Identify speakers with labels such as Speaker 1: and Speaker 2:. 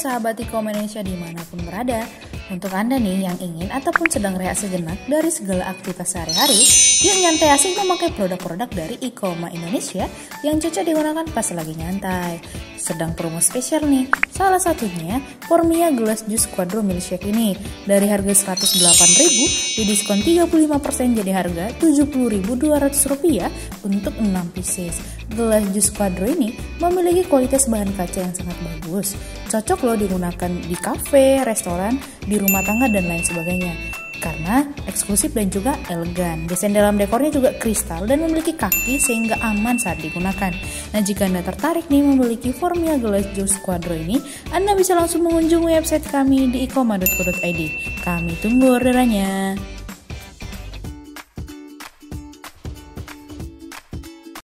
Speaker 1: sahabat Iqomah Indonesia dimanapun berada. Untuk Anda nih yang ingin ataupun sedang rehat sejenak dari segala aktivitas sehari-hari, yuk nyantai asik memakai produk-produk dari Iqomah Indonesia yang cocok digunakan pas lagi nyantai. Sedang promo spesial nih, salah satunya Formia Gelas Jus Quadro Milkshake ini. Dari harga Rp108.000 didiskon 35% jadi harga Rp70.200 untuk 6 pieces. Gelas Jus Quadro ini memiliki kualitas bahan kaca yang sangat bagus. Cocok loh digunakan di kafe, restoran, di rumah tangga dan lain sebagainya. Karena eksklusif dan juga elegan. Desain dalam dekornya juga kristal dan memiliki kaki sehingga aman saat digunakan. Nah, jika Anda tertarik nih memiliki Formia Gelas Jus Quadro ini, Anda bisa langsung mengunjungi website kami di iqomah.co.id. Kami tunggu orderannya.